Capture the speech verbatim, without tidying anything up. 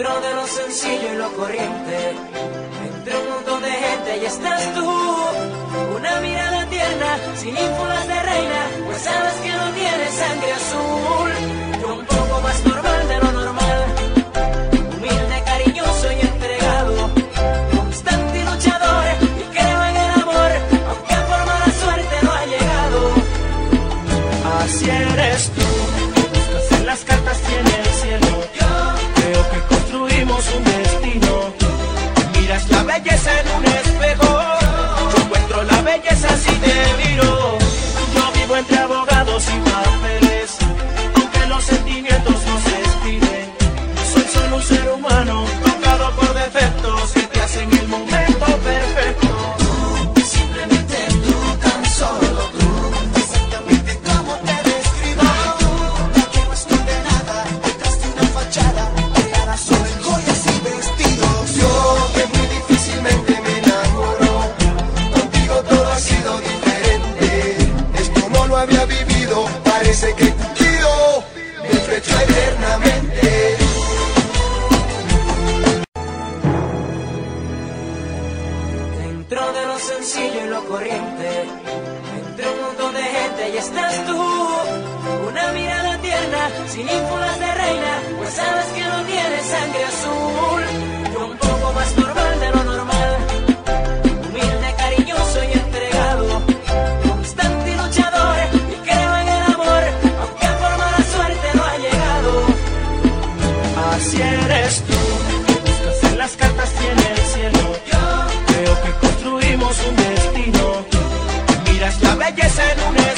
Dentro de lo sencillo y lo corriente, entre un montón de gente y estás tú. Una mirada tierna, sin ínfulas de reina, pues sabes que no tienes sangre azul. Yo un poco más normal de lo normal, humilde, cariñoso y entregado, constante y luchador, y creo en el amor, aunque por mala suerte no ha llegado. Así eres tú, buscas en las cartas y en el cielo. Creo que construimos un destino. Miras la belleza en un espejo, yo encuentro la belleza si te miro. Yo vivo entre abogados y papeles, aunque los sentimientos no se estiren. Soy solo un ser humano, tocado por defectos que te hacen el momento perfecto. Tú, simplemente tú, tan solo tú, exactamente como te describo. Tú, la que no esconde nada detrás de una fachada, creada solo en joyas y vestidos. Yo, que muy difícilmente me enamoro, contigo todo ha sido diferente. Esto no lo había vivido, parece que Cupido me flechó eternamente. Dentro de lo sencillo y lo corriente, entre un montón de gente y estás tú. Una mirada tierna, sin ínfulas de reina, pues sabes que no tienes sangre azul. Yo un poco más normal de lo normal, humilde, cariñoso y entregado, constante y luchador, y creo en el amor, aunque por mala suerte no ha llegado. Así eres tú, buscas en las cartas y en el cielo. Creo que construimos un destino. Miras la belleza en un